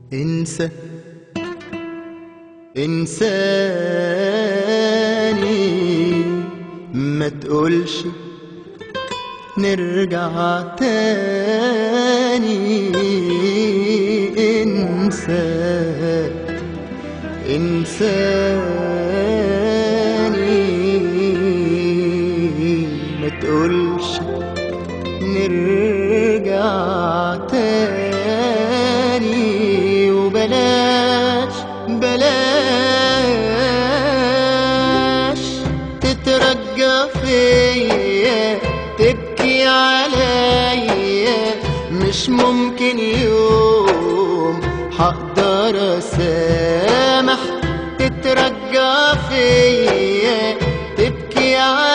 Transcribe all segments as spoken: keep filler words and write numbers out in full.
انسى انساني، ما تقولش نرجع تاني. انسى انساني، ما تقولش نرجع تاني. وبلاش بلاش تترجى فيا، تبكي عليا. مش ممكن يوم حقدر اسامح. تترجى فيا، تبكي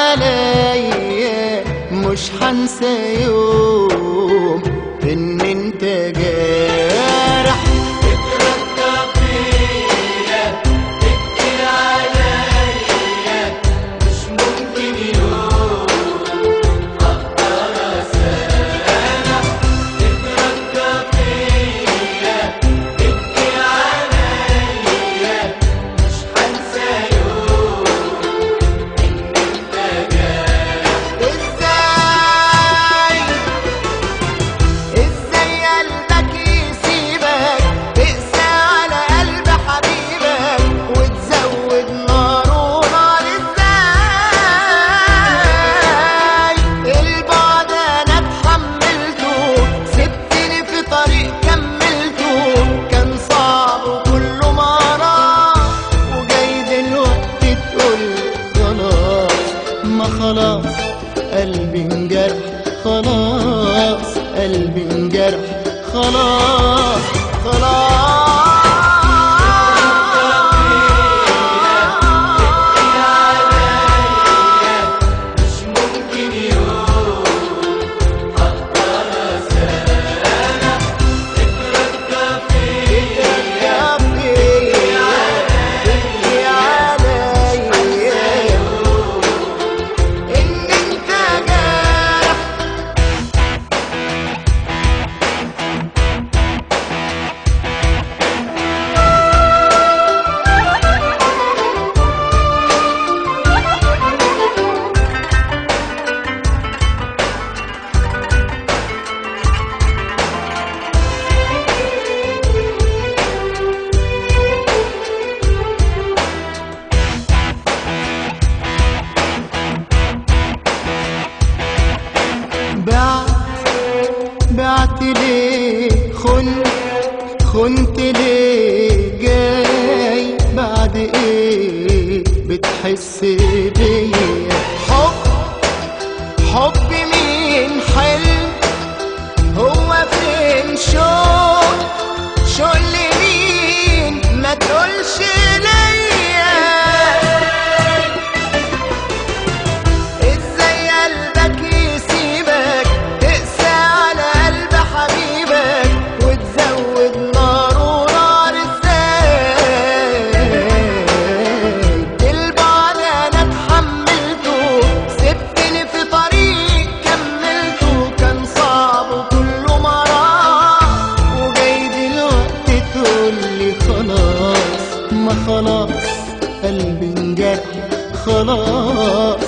عليا. مش هنسى يوم ان انت جارح. تترجى فيا، تبكي عليا. مش ممكن يوم اقدر اسامح. تترجى فيا، تبكي عليا. مش هنسى يوم ان انت جارح. ازاي ازاي قلبك يسيبك تقسى على قلب حبيبك وتزود نار ونار؟ ازاي البعد انا اتحملته، سبتني في طريق كملته. كان صعب وكله مرار، وجاي دلوقتي تقول خلاص. ما خلاص قلبي انجرح، خلاص قلبي انجرح، خلاص خلاص. مش ممكن يوم اقدر اسامح. تترجى فيا، يا فيا يا عليا ان انت جارح. بعت بعت ليه، خنت خنت ليه؟ جاي بعد ايه بتحس بيا؟ حب حب مين؟ حلم هو فين؟ شوق شوق لمين؟ ما تقولش ليا. ازاي قلبك يسيبك تقسى على قلب حبيبك وتزود نار ونار؟ ازاي البعد انا اتحملته، سبتني في طريق كملته. كان صعب وكله مرار، وجاي دلوقتي تقولي خلاص. ما خلاص قلبي انجرح، خلاص